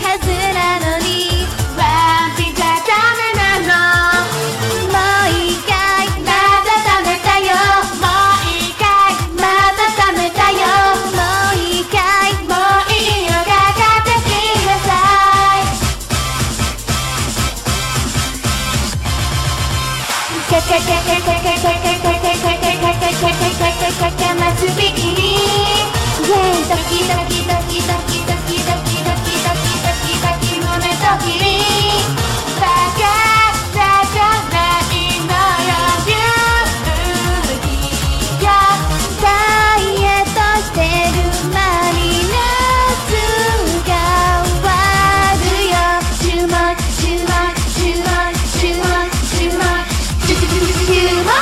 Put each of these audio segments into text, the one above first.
はずなのにワンピじゃダメなの。もう一回また冷めたよ。もう一回また冷めたよ。もう一回もういいよかかってきなさい。かかかかかかかかかかますびきにドキドキドキドキドキドキドキドキドキドキ胸ドキリバカだじゃないのよ。ビューティーがダイエットしてる間に夏が終わるよ。注目注目注目注目注目注目。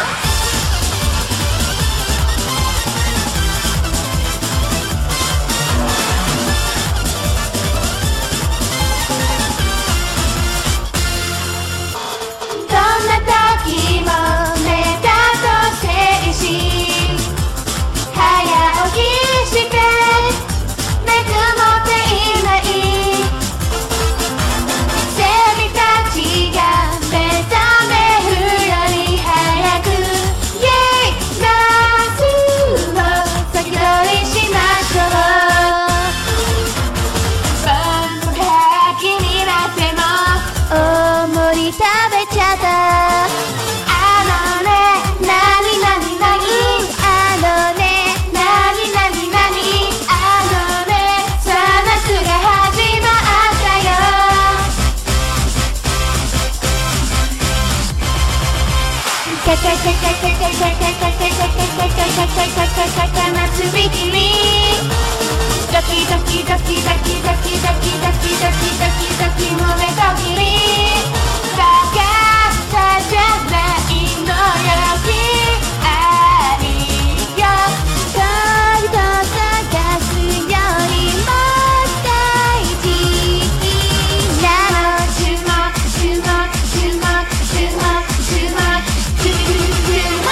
食べちゃった。あのね、なになになに、あのね、なになになに、あのね、さあ夏が始まったよ。カカカカカカカカカカカカカカカ夏ビキニドキドキドキドキドキドキドキドキドキドキ胸ドキリバカさじゃないのよ。愛よ恋と探すよりも大事なの。注目注目注目注目注目注目。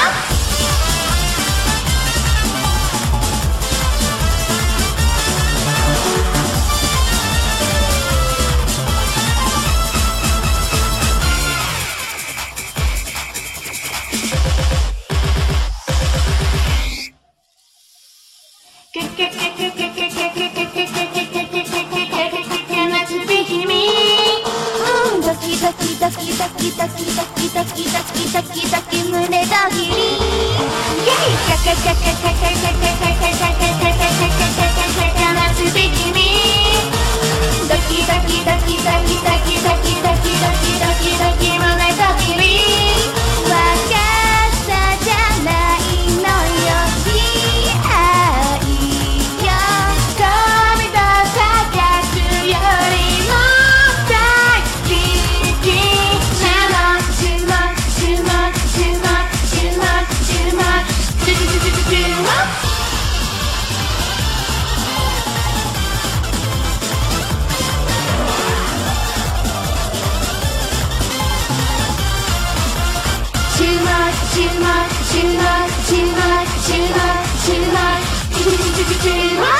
ドキドキドキドキドキドキドキドキドキドキ胸ドキリカカカカカカカカカカカカカカカ夏ビキニドキドキドキドキドキドキドキドキドキドキ胸ドキリ若さじゃないのよ。愛よ髪と探すよりも大事なの。注目注目注目注目注目注目。注目注目注目注目注目注目注目。